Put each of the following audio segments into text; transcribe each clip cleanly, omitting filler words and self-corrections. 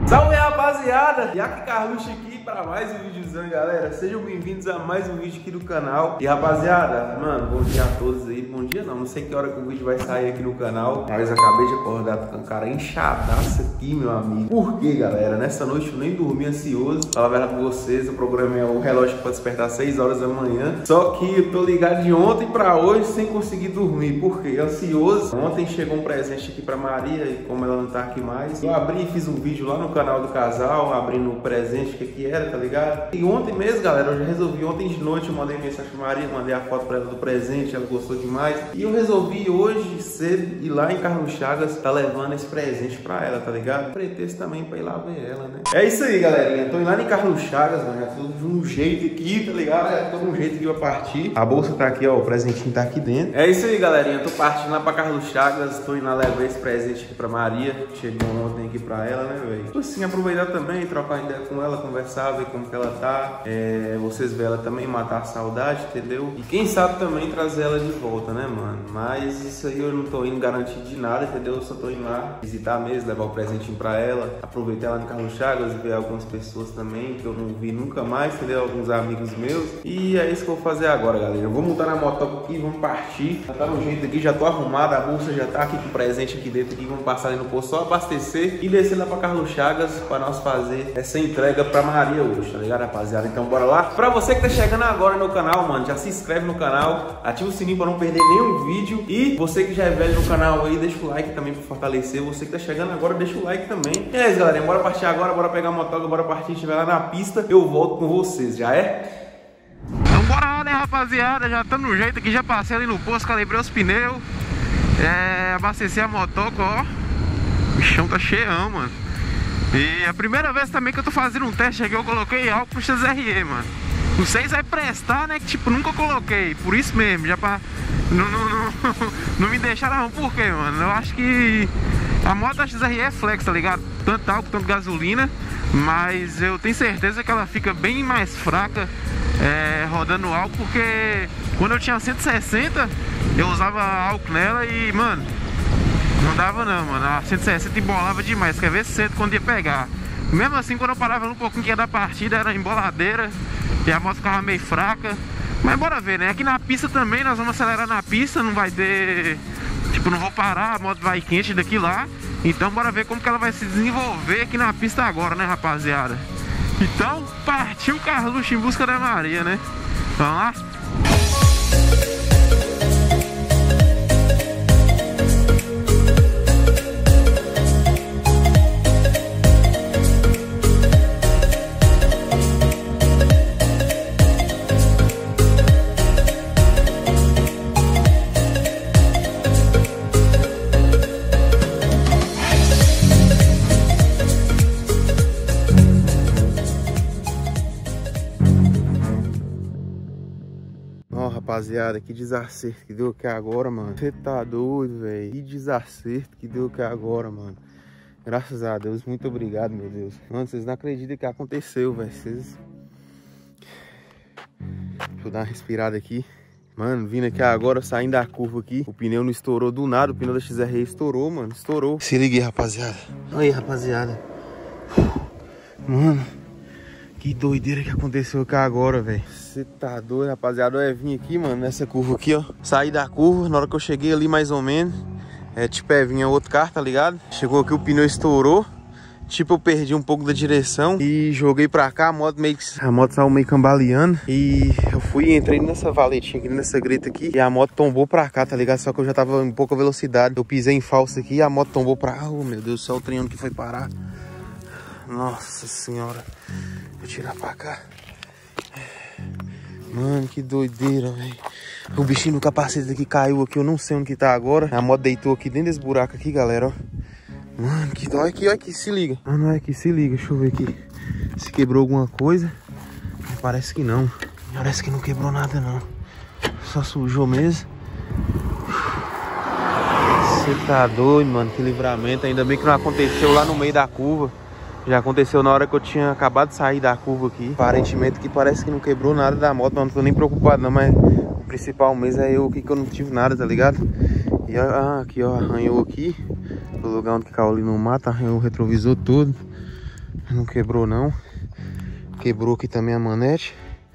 Salve, rapaziada! E aqui Carluxo aqui para mais um videozão, galera. Sejam bem-vindos a mais um vídeo aqui do canal. E rapaziada, mano, bom dia a todos aí. Bom dia não sei que hora que o vídeo vai sair aqui no canal, mas acabei de acordar, tô com a cara inchadaça aqui, meu amigo. Por quê, galera? Nessa noite eu nem dormi ansioso. Falar a verdade pra vocês, eu programei o relógio pra despertar às 6 horas da manhã. Só que eu tô ligado de ontem pra hoje sem conseguir dormir. Por quê? Ansioso. Ontem chegou um presente aqui pra Maria e como ela não tá aqui mais, eu abri e fiz um vídeo lá no canal do casal, abrindo o presente que era, tá ligado? E ontem mesmo, galera, eu já resolvi, ontem de noite eu mandei mensagem pra Maria, mandei a foto pra ela do presente, ela gostou demais. E eu resolvi hoje cedo ir lá em Carlos Chagas, tá levando esse presente pra ela, tá ligado? Pretexto também pra ir lá ver ela, né? É isso aí, galerinha. Tô indo lá em Carlos Chagas, mano, já tô de um jeito aqui, tá ligado? Já tô de um jeito aqui pra partir. A bolsa tá aqui, ó, o presentinho tá aqui dentro. É isso aí, galerinha. Tô partindo lá pra Carlos Chagas, tô indo lá levar esse presente aqui pra Maria. Chegou ontem aqui pra ela, né, velho? Tô assim, aproveitar também, trocar ideia com ela, conversar, ver como que ela tá. Vocês verem ela também, matar a saudade, entendeu? E quem sabe também trazer ela de volta, né, mano? Mas isso aí eu não tô indo garantir de nada, entendeu? Eu só tô indo lá visitar mesmo, levar o presentinho pra ela. Aproveitar lá no Carlos Chagas, ver algumas pessoas também que eu não vi nunca mais, entendeu? Alguns amigos meus. E é isso que eu vou fazer agora, galera. Eu vou montar na moto aqui, vamos partir. Já tá no jeito aqui, já tô arrumado, a bolsa já tá aqui com o presente aqui dentro aqui. Vamos passar ali no posto, só abastecer e descer lá pra Carlos Chagas pra nós fazer essa entrega pra Maria hoje, tá ligado, rapaziada? Então bora lá. Pra você que tá chegando agora no canal, mano, já se inscreve no canal, ativa o sininho pra não perder nenhum vídeo. E você que já é velho no canal aí, deixa o like também pra fortalecer. Você que tá chegando agora, deixa o like também. E é isso, galera, bora partir agora, bora pegar a motoca, bora partir. Estiver lá na pista, eu volto com vocês, já é? Então bora lá, né, rapaziada? Já estamos no jeito aqui, já passei ali no posto, calibrei os pneus, abasteci a motoca, ó. O chão tá cheião, mano. E a primeira vez também que eu tô fazendo um teste aqui, eu coloquei álcool XRE, mano. Não sei se vai prestar, né, que tipo, nunca coloquei, por isso mesmo, já pra não me deixar na mão. Por quê, mano? Eu acho que a moto da XRE é flex, tá ligado? Tanto álcool, tanto gasolina, mas eu tenho certeza que ela fica bem mais fraca rodando álcool, porque quando eu tinha 160 eu usava álcool nela e, mano, não dava não, mano. A 160 embolava demais, quer ver cedo quando ia pegar. Mesmo assim, quando eu parava um pouquinho que ia dar partida, era emboladeira e a moto ficava meio fraca. Mas bora ver, né? Aqui na pista também, nós vamos acelerar na pista, não vai ter... Tipo, não vou parar, a moto vai quente daqui lá. Então bora ver como que ela vai se desenvolver aqui na pista agora, né, rapaziada? Então, partiu o Carluxo em busca da Maria, né? Vamos lá? Rapaziada, que desacerto que deu aqui agora, mano. Você tá doido, velho? Que desacerto que deu aqui agora, mano. Graças a Deus, muito obrigado, meu Deus. Mano, vocês não acreditam que aconteceu, velho. Vocês... Deixa eu dar uma respirada aqui. Mano, vindo aqui agora, saindo da curva aqui. O pneu não estourou do nada. O pneu da XRE estourou, mano. Estourou. Se ligue, rapaziada. Aí, rapaziada. Mano, que doideira que aconteceu aqui agora, velho. Você tá doido, rapaziada. Eu vim aqui, mano, nessa curva aqui, ó. Saí da curva, na hora que eu cheguei ali, mais ou menos. Tipo, vinha outro carro, tá ligado? Chegou aqui, o pneu estourou. Tipo, eu perdi um pouco da direção e joguei pra cá. A moto saiu meio cambaleando. E eu entrei nessa valetinha aqui, nessa greta aqui. E a moto tombou pra cá, tá ligado? Só que eu já tava em pouca velocidade. Eu pisei em falso aqui e a moto tombou pra cá. Oh, meu Deus do céu, o trem onde que foi parar. Nossa senhora. Vou tirar pra cá. Mano, que doideira, velho. O bichinho do capacete aqui caiu aqui, eu não sei onde que tá agora. A moto deitou aqui dentro desse buraco aqui, galera, ó. Mano, que dói aqui, olha aqui, se liga. Mano, olha aqui, se liga, deixa eu ver aqui. Se quebrou alguma coisa. Parece que não. Parece que não quebrou nada, não. Só sujou mesmo. Você tá doido, mano, que livramento. Ainda bem que não aconteceu lá no meio da curva. Já aconteceu na hora que eu tinha acabado de sair da curva aqui. Aparentemente que parece que não quebrou nada da moto. Não tô nem preocupado não, mas o principal mesmo é eu aqui que eu não tive nada, tá ligado? E aqui ó, arranhou aqui. O lugar onde caiu ali no mato, arranhou o retrovisor todo. Não quebrou não. Quebrou aqui também a manete.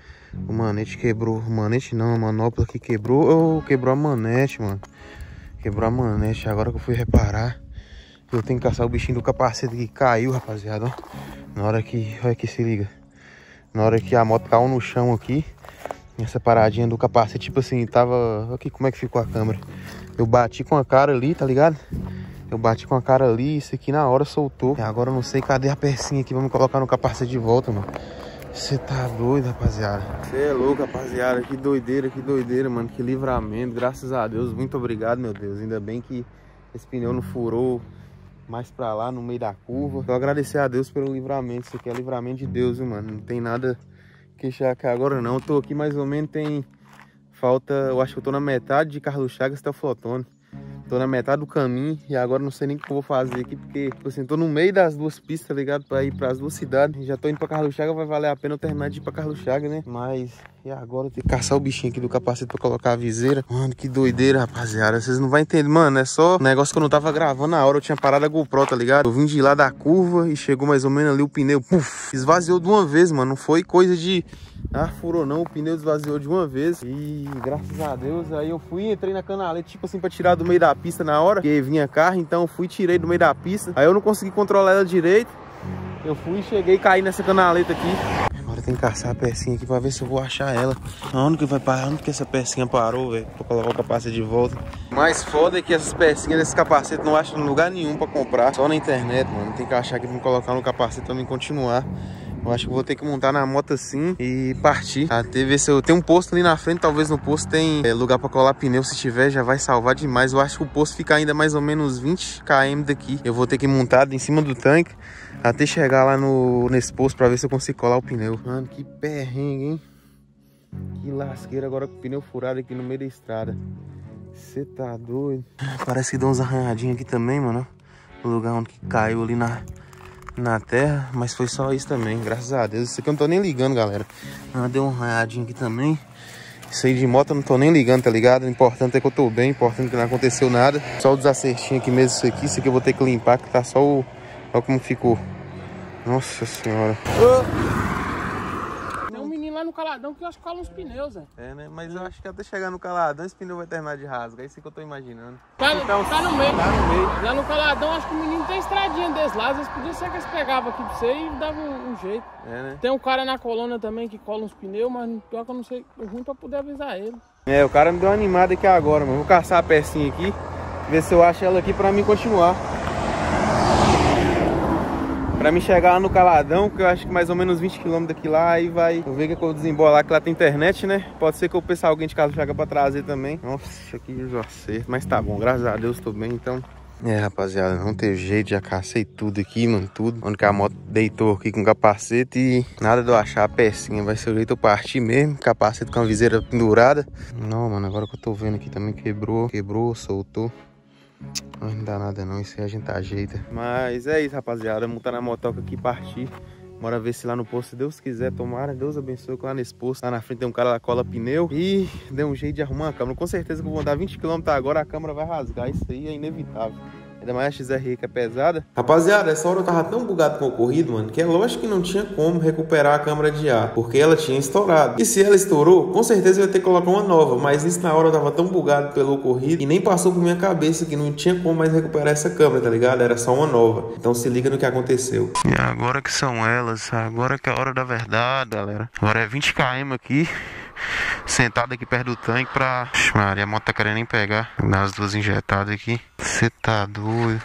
O manete quebrou. O manete não, a manopla aqui quebrou. Oh, quebrou a manete, mano. Quebrou a manete. Agora que eu fui reparar, eu tenho que caçar o bichinho do capacete que caiu, rapaziada. Ó. Na hora que... Olha aqui, se liga. Na hora que a moto caiu no chão aqui, essa paradinha do capacete, tipo assim, tava... Olha aqui como é que ficou a câmera. Eu bati com a cara ali, tá ligado? Eu bati com a cara ali, isso aqui na hora soltou. Agora eu não sei cadê a pecinha aqui, vamos colocar no capacete de volta, mano. Você tá doido, rapaziada. Você é louco, rapaziada. Que doideira, mano. Que livramento, graças a Deus. Muito obrigado, meu Deus. Ainda bem que esse pneu não furou mais pra lá, no meio da curva. Só agradecer a Deus pelo livramento. Isso aqui é livramento de Deus, viu, mano. Não tem nada que queixar aqui agora, não. Eu tô aqui mais ou menos, tem... Falta... Eu acho que eu tô na metade de Carlos Chagas até o Flotone. Tô na metade do caminho e agora não sei nem o que eu vou fazer aqui, porque, tipo assim, tô no meio das duas pistas, tá ligado? Pra ir pras duas cidades. Já tô indo pra Carlos Chagas, vai valer a pena eu terminar de ir pra Carlos Chagas, né? Mas, e agora eu tenho que caçar o bichinho aqui do capacete pra colocar a viseira. Mano, que doideira, rapaziada. Vocês não vão entender, mano, é só um negócio que eu não tava gravando na hora. Eu tinha parado a GoPro, tá ligado? Eu vim de lá da curva e chegou mais ou menos ali o pneu. Puf, esvaziou de uma vez, mano. Não foi coisa de... Ah, furou não, o pneu esvaziou de uma vez. E graças a Deus, aí eu fui, entrei na canaleta, tipo assim, pra tirar do meio da pista na hora, porque vinha carro, então eu fui, tirei do meio da pista. Aí eu não consegui controlar ela direito. Eu fui, cheguei e caí nessa canaleta aqui. Agora tem que caçar a pecinha aqui pra ver se eu vou achar ela. Onde que vai parar? Onde que essa pecinha parou, velho? Pra colocar o capacete de volta. Mais foda é que essas pecinhas desse capacete não acham em lugar nenhum pra comprar. Só na internet, mano. Tem que achar aqui pra me colocar no capacete pra mim continuar. Eu acho que vou ter que montar na moto assim e partir. Até ver se eu tenho um posto ali na frente. Talvez no posto tem lugar pra colar pneu. Se tiver, já vai salvar demais. Eu acho que o posto fica ainda mais ou menos 20 km daqui. Eu vou ter que montar em cima do tanque até chegar lá nesse posto pra ver se eu consigo colar o pneu. Mano, que perrengue, hein? Que lasqueira agora com o pneu furado aqui no meio da estrada. Você tá doido? Parece que deu uns arranhadinhos aqui também, mano. O lugar onde caiu ali na terra, mas foi só isso também, graças a Deus. Isso aqui eu não tô nem ligando, galera. Deu um arranhadinho aqui também. Isso aí de moto eu não tô nem ligando, tá ligado? O importante é que eu tô bem, o importante é que não aconteceu nada. Só o desacertinho aqui mesmo, isso aqui eu vou ter que limpar, que tá só o... Olha como ficou. Nossa senhora. Tem um menino lá no Caladão que eu acho que cola uns pneus, Zé. É, né? Mas eu acho que até chegar no Caladão esse pneu vai terminar de rasga. É isso que eu tô imaginando. Tá no meio. Tá no meio. Lá no Caladão, acho que o menino tem estradinha desse lá. Às vezes podia ser que eles pegavam aqui pra você e davam um jeito. É, né? Tem um cara na colônia também que cola uns pneus, mas pior que eu não sei o ruim pra poder avisar ele. É, o cara me deu uma animada aqui agora, mano. Vou caçar a pecinha aqui, ver se eu acho ela aqui pra mim continuar. Pra mim chegar lá no Caladão, que eu acho que mais ou menos 20 km daqui lá, aí vai... Vou ver que eu desembolar, que lá tem internet, né? Pode ser que eu peça alguém de Carlos Chagas pra trazer também. Nossa, que desacerto. Mas tá bom, graças a Deus tô bem, então... É, rapaziada, não teve jeito, já cacei tudo aqui, mano, tudo. Onde que a moto deitou aqui com o capacete e nada de eu achar a pecinha. Vai ser o jeito eu partir mesmo, capacete com a viseira pendurada. Não, mano, agora que eu tô vendo aqui também quebrou, soltou. Não dá nada não, isso aí a gente ajeita. Mas é isso, rapaziada, montar na motoca aqui e partir. Bora ver se lá no posto, se Deus quiser, tomara, Deus abençoe, que lá nesse posto, lá na frente tem um cara lá cola pneu e deu um jeito de arrumar a câmera. Com certeza que eu vou andar 20 km agora, a câmera vai rasgar, isso aí é inevitável. Ainda mais a XRE que é pesada. Rapaziada, essa hora eu tava tão bugado com o ocorrido, mano, que é lógico que não tinha como recuperar a câmera de ar, porque ela tinha estourado. E se ela estourou, com certeza eu ia ter que colocar uma nova, mas isso na hora eu tava tão bugado pelo ocorrido e nem passou por minha cabeça que não tinha como mais recuperar essa câmera, tá ligado? Era só uma nova. Então se liga no que aconteceu. E agora que são elas, agora que é a hora da verdade, galera. Agora é 20 km aqui. Sentado aqui perto do tanque pra... Maria, a moto tá querendo nem pegar. Dar as duas injetadas aqui. Você tá doido.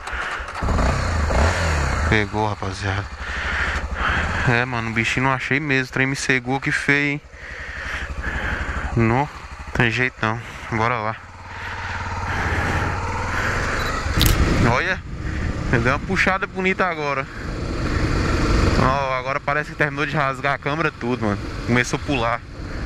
Pegou, rapaziada. É, mano, o bichinho não achei mesmo. O trem me cegou que feio, hein. Não tem jeito não. Bora lá. Olha, deu uma puxada bonita agora. Ó, agora parece que terminou de rasgar a câmera tudo, mano. Começou a pular.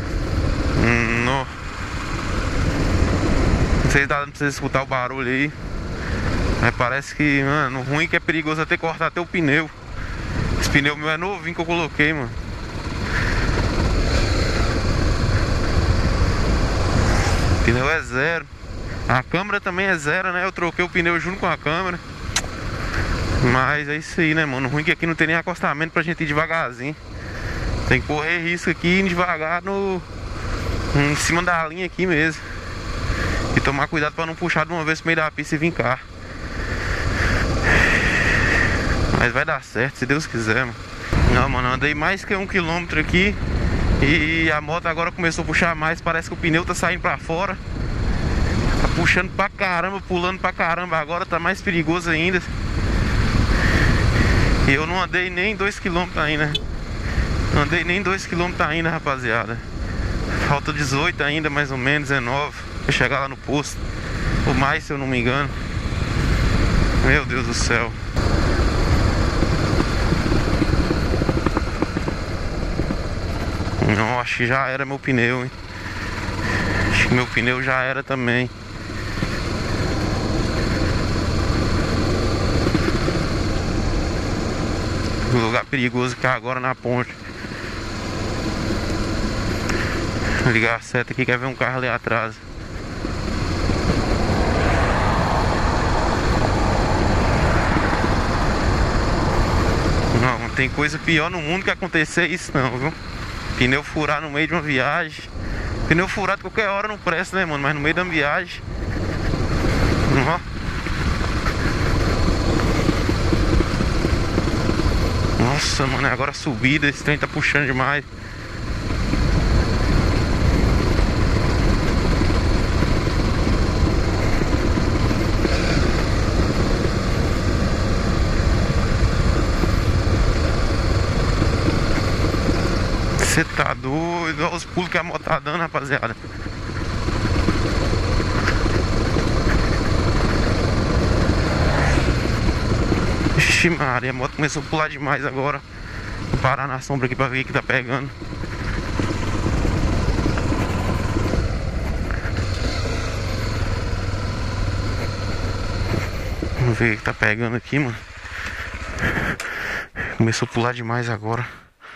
Não sei se tá dando pra vocês escutar o barulho aí. Mas parece que, mano, o ruim que é perigoso até cortar até o pneu. Esse pneu meu é novinho que eu coloquei, mano. O pneu é zero. A câmera também é zero, né? Eu troquei o pneu junto com a câmera. Mas é isso aí, né, mano? O ruim é que aqui não tem nem acostamento pra gente ir devagarzinho. Tem que correr risco aqui, ir devagar em cima da linha aqui mesmo. E tomar cuidado pra não puxar de uma vez pro meio da pista e vincar. Mas vai dar certo, se Deus quiser, mano. Não, mano, andei mais que 1 quilômetro aqui. E a moto agora começou a puxar mais. Parece que o pneu tá saindo pra fora. Tá puxando pra caramba, pulando pra caramba. Agora tá mais perigoso ainda. E eu não andei nem 2 km ainda. Não andei nem 2 km ainda, rapaziada. Falta 18 ainda, mais ou menos, 19 pra chegar lá no posto. Ou mais, se eu não me engano. Meu Deus do céu. Não, acho que já era meu pneu, hein? Acho que meu pneu já era também. O lugar perigoso que é agora na ponte. Vou ligar a seta aqui, quer ver um carro ali atrás. Não tem coisa pior no mundo que acontecer isso não, viu? Pneu furar no meio de uma viagem. Pneu furado qualquer hora não presta, né, mano? Mas no meio da viagem. Nossa, mano, agora a subida, esse trem tá puxando demais. Você tá doido? Olha os pulos que a moto tá dando, rapaziada. Ixi, Maria, a moto começou a pular demais agora. Vou parar na sombra aqui pra ver o que tá pegando. Vamos ver o que tá pegando aqui, mano. Começou a pular demais agora.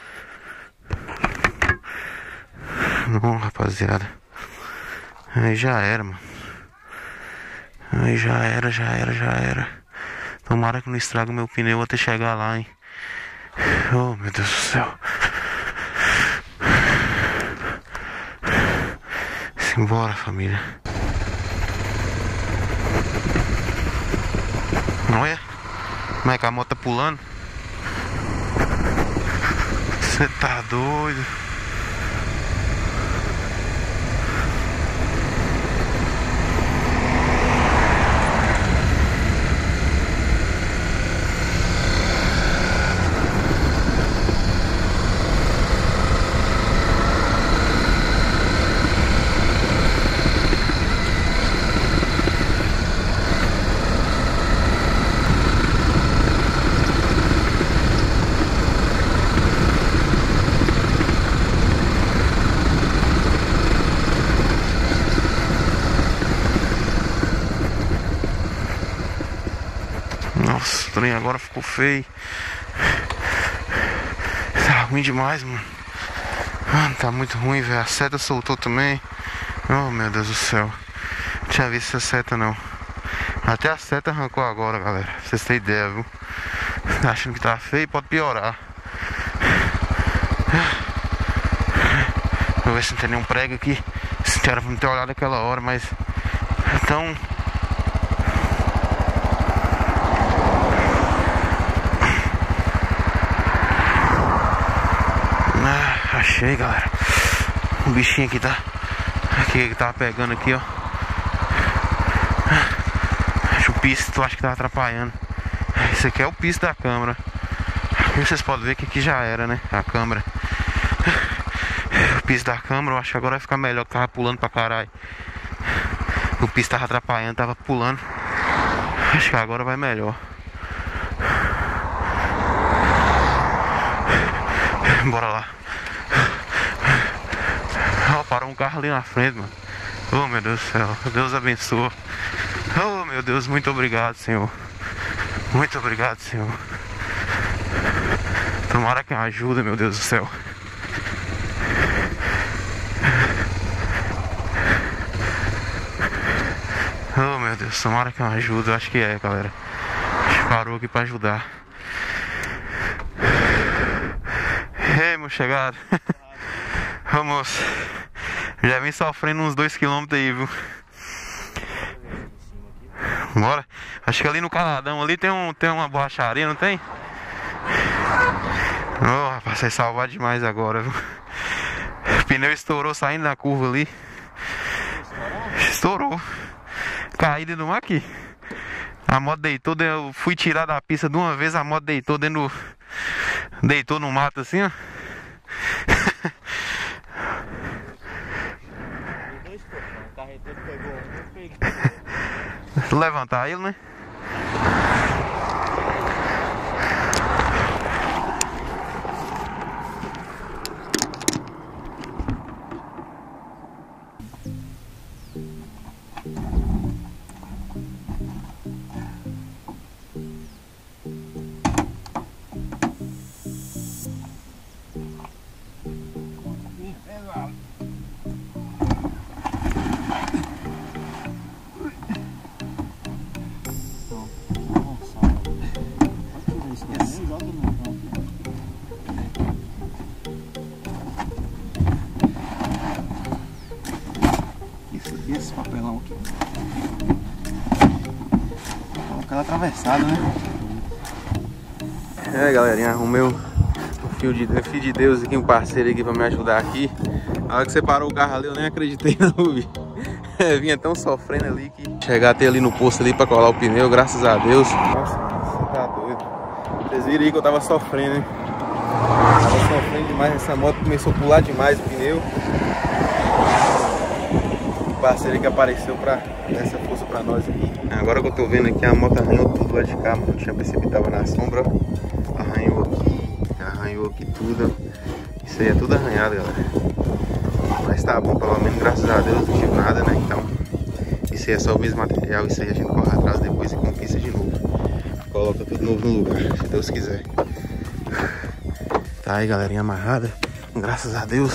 Não, rapaziada. Aí já era, mano. Aí já era. Tomara que não estrague o meu pneu até chegar lá, hein. Oh, meu Deus do céu. Simbora, família. Olha como é que a moto tá pulando. Você tá doido? Nossa, o trem agora ficou feio. Tá ruim demais, mano. Mano, tá muito ruim, velho. A seta soltou também. Oh, meu Deus do céu. Não tinha visto essa seta, não. Até a seta arrancou agora, galera. Pra vocês terem ideia, viu? Tá achando que tá feio, pode piorar. Vou ver se não tem nenhum prego aqui. Se era pra não ter olhado aquela hora, mas... Então... Achei, galera. O bichinho aqui tá... Aqui que tava pegando aqui, ó. Acho o pisto, acho que tá atrapalhando. Esse aqui é o pisto da câmera. E vocês podem ver que aqui já era, né? A câmera. O pisto da câmera, eu acho que agora vai ficar melhor, que tava pulando pra caralho. O pisto tava atrapalhando, tava pulando. Acho que agora vai melhor. Bora lá. Ó, parou um carro ali na frente, mano. Oh, meu Deus do céu. Deus abençoe. Oh, meu Deus, muito obrigado, Senhor. Muito obrigado, Senhor. Tomara que me ajude, meu Deus do céu. Oh, meu Deus, tomara que me ajude. Eu acho que é, galera. parou aqui pra ajudar. Ei, meu chegado. Vamos. Já vim sofrendo uns 2 km aí, viu? Bora. Acho que ali no Caladão ali tem uma borracharia, não tem? Oh, rapaz, vai salvar demais agora, viu? O pneu estourou saindo da curva ali. Estourou. Caí dentro do mar aqui. A moto deitou, eu fui tirar da pista de uma vez, a moto deitou dentro do... Deitou no mato assim, ó. Levantar ele, né? Esse papelão aqui. Colocar ela atravessada, né? É, galerinha, arrumei o fio de Deus aqui, um parceiro aqui pra me ajudar aqui. Na hora que você parou o carro ali, eu nem acreditei não, vi. Vinha tão sofrendo ali que chegar até ali no posto ali pra colar o pneu, graças a Deus. Nossa, você tá doido. Vocês viram aí que eu tava sofrendo, hein? Tava sofrendo demais, essa moto começou a pular demais o pneu. O parceiro que apareceu pra dar essa força pra nós aqui. Agora que eu tô vendo aqui, a moto arranhou tudo lá de cá, mano. Não tinha percebido que tava na sombra. Arranhou aqui tudo. Isso aí é tudo arranhado, galera. Mas tá bom, pelo menos graças a Deus não tive nada, né? Então, isso aí é só o mesmo material. Isso aí a gente corre atrás depois e conquista de novo. Coloca tudo novo no lugar, se Deus quiser. Tá aí, galerinha, amarrada. Graças a Deus.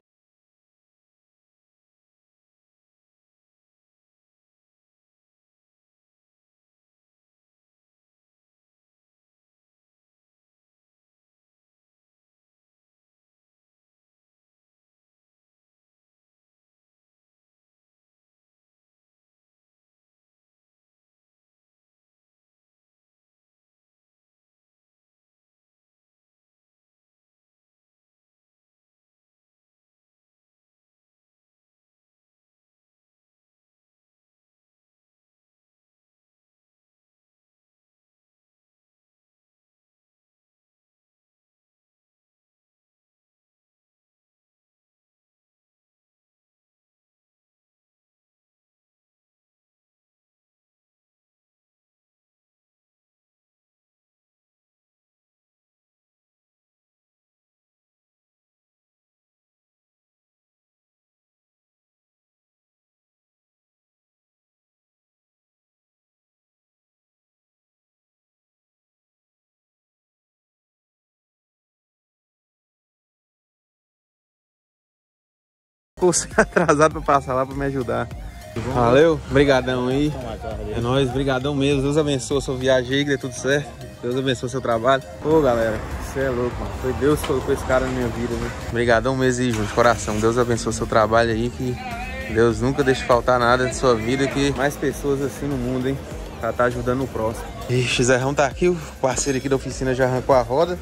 Você atrasado pra passar lá pra me ajudar. Valeu, brigadão aí. É nóis, brigadão mesmo. Deus abençoe a sua viagem aí, que dê tudo certo. Deus abençoe o seu trabalho. Ô galera, você é louco, mano. Foi Deus que colocou esse cara na minha vida, né? Brigadão mesmo aí, Júnior, de coração. Deus abençoe o seu trabalho aí, que Deus nunca deixe faltar nada de sua vida, que mais pessoas assim no mundo, hein? Pra tá ajudando o próximo. Ixi, Zerrão tá aqui, o parceiro aqui da oficina já arrancou a roda.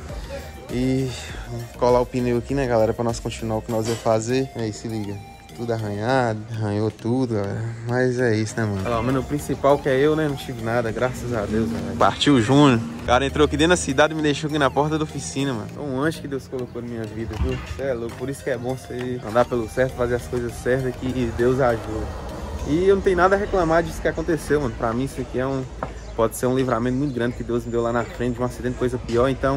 E colar o pneu aqui, né, galera, pra nós continuar o que nós vamos fazer. Aí, se liga. Tudo arranhado, arranhou tudo, galera. Mas é isso, né, mano? Olha lá, mano, o principal que é eu, né? Não tive nada, graças a Deus, galera. Partiu o Júnior. O cara entrou aqui dentro da cidade e me deixou aqui na porta da oficina, mano. É um anjo que Deus colocou na minha vida, viu? Você é louco, por isso que é bom você andar pelo certo, fazer as coisas certas, que Deus ajuda. E eu não tenho nada a reclamar disso que aconteceu, mano. Pra mim isso aqui pode ser um livramento muito grande que Deus me deu lá na frente de um acidente, coisa pior. Então,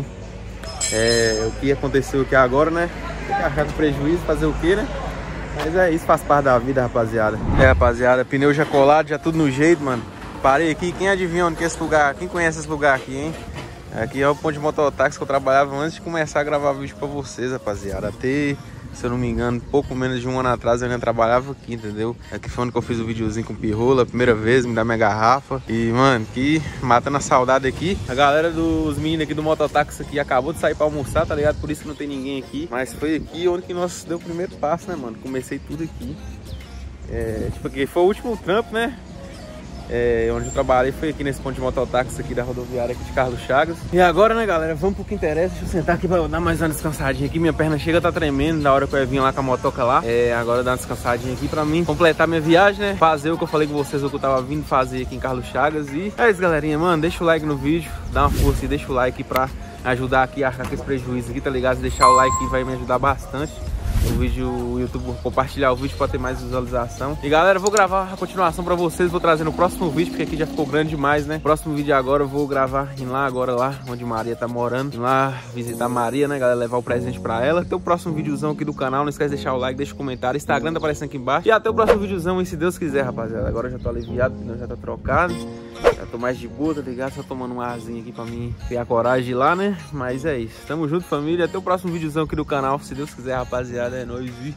o que aconteceu aqui agora, né? Tem que achar com prejuízo, fazer o quê, né? Mas é isso, faz parte da vida, rapaziada. Rapaziada, pneu já colado, já tudo no jeito, mano. Parei aqui, quem adivinha onde que é esse lugar? Quem conhece esse lugar aqui, hein? Aqui é o ponto de mototáxi que eu trabalhava antes de começar a gravar vídeo pra vocês, rapaziada. Até, se eu não me engano, pouco menos de um ano atrás eu ainda trabalhava aqui, entendeu? Aqui foi onde que eu fiz o videozinho com o Pirrola, a primeira vez, me dá minha garrafa. E, mano, que matando a saudade aqui. A galera dos meninos aqui do mototáxi aqui acabou de sair pra almoçar, tá ligado? Por isso que não tem ninguém aqui. Mas foi aqui onde que nós deu o primeiro passo, né, mano? Comecei tudo aqui. Tipo, aqui foi o último trampo, né? Onde eu trabalhei foi aqui nesse ponto de mototáxi aqui da rodoviária aqui de Carlos Chagas. E agora, né, galera, vamos pro que interessa. Deixa eu sentar aqui pra eu dar mais uma descansadinha aqui. Minha perna chega, tá tremendo da hora que eu ia vir lá com a motoca lá. Agora eu dar uma descansadinha aqui pra mim completar minha viagem, né? Fazer o que eu falei com vocês, o que eu tava vindo fazer aqui em Carlos Chagas. E é isso, galerinha, mano, deixa o like no vídeo, dá uma força e deixa o like pra ajudar aqui a arcar com esse prejuízo aqui, tá ligado? Se deixar o like vai me ajudar bastante. O vídeo, o YouTube, vou compartilhar o vídeo para ter mais visualização. E galera, eu vou gravar a continuação para vocês, vou trazer no próximo vídeo, porque aqui já ficou grande demais, né? Próximo vídeo agora eu vou gravar em lá agora, lá onde Maria tá morando. Ir lá visitar a Maria, né, galera? Levar o presente para ela. Até o próximo videozão aqui do canal. Não esquece de deixar o like, deixa o comentário. Instagram tá aparecendo aqui embaixo. E até o próximo videozão, e se Deus quiser, rapaziada. Agora eu já tô aliviado, o pneu já tá trocado. Já tô mais de boa, tá ligado? Só tomando um arzinho aqui pra mim ter a coragem de ir lá, né? Mas é isso. Tamo junto, família. Até o próximo videozão aqui do canal. Se Deus quiser, rapaziada. É nóis, vi.